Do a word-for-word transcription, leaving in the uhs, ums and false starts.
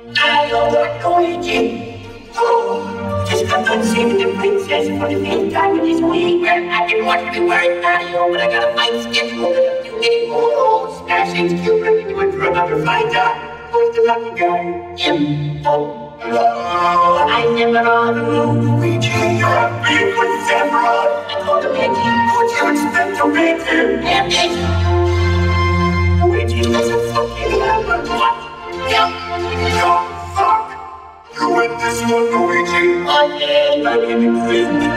I don't want Luigi. Oh, just got done saving the princess for the meantime in this week. I didn't want to be worried about you, but I got a fight scheduled and a few minute more. Smashing's cute, ready to it for another fighter. Who's the lucky guy? Him. Oh. Oh, I never on Luigi, you're big with Sephiroth. I told him, Luigi, what you expect to make him? Damn it. Luigi was a fucking hammer. What? Yeah. Yeah, fuck. You win this one, Luigi. Oh, yeah. I'm in the